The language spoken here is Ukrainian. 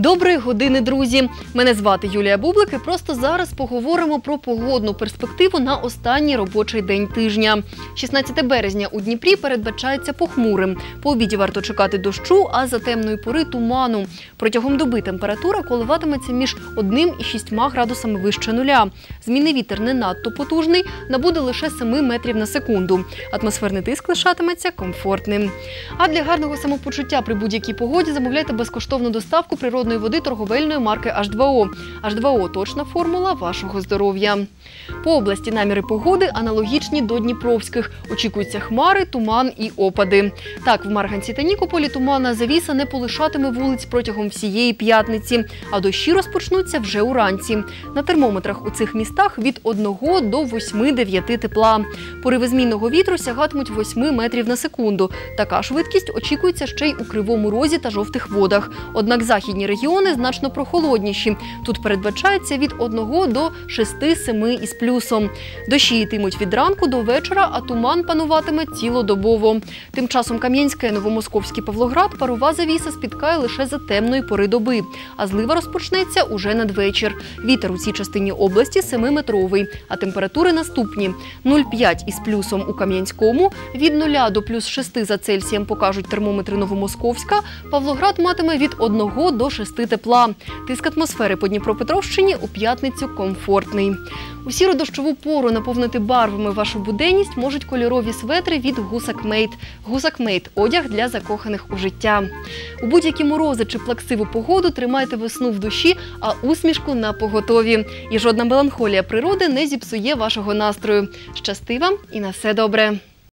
Доброї години, друзі! Мене звати Юлія Бублик і просто зараз поговоримо про погодну перспективу на останній робочий день тижня. 16 березня у Дніпрі передбачається похмурим. По обіді варто чекати дощу, а за темної пори – туману. Протягом доби температура коливатиметься між 1 і 6 градусами вище нуля. Змінний вітер не надто потужний, набуде лише 7 метрів на секунду. Атмосферний тиск лишатиметься комфортним. А для гарного самопочуття при будь-якій погоді замовляйте безкоштовну доставку природної води торговельної марки H2O. H2O – точна формула вашого здоров'я. По області наміри погоди аналогічні до дніпровських. Очікуються хмари, туман і опади. Так, в Марганці та Нікополі туманна завіса не полишатиме вулиць протягом всієї п'ятниці, а дощі розпочнуться вже уранці. На термометрах у цих містах від 1 до 8-9 тепла. Пориви змінного вітру сягатимуть 8 метрів на секунду. Така швидкість очікується ще й у Кривому Розі та Жовтих Водах. Однак західні регіони значно прохолодніші. Тут передбачається від 1 до 6-7 із плюсом. Дощі йтимуть від ранку до вечора, а туман пануватиме цілодобово. Тим часом Кам'янське, Новомосковський, Павлоград парова завіса спіткає лише за темної пори доби, а злива розпочнеться уже надвечір. Вітер у цій частині області 7-метровий, а температури наступні. 0,5 із плюсом у Кам'янському, від 0 до плюс 6 за Цельсієм покажуть термометри Новомосковська, Павлоград матиме від 1 до 6 тепла. Тиск атмосфери по Дніпропетровщині у п'ятницю комфортний. У сіро-дощову пору наповнити барвами вашу буденність можуть кольорові светри від Гусак-Мейт. Гусак-Мейт – одяг для закоханих у життя. У будь-які морози чи плаксиву погоду тримайте весну в душі, а усмішку на поготові. І жодна меланхолія природи не зіпсує вашого настрою. Щасти вам і на все добре!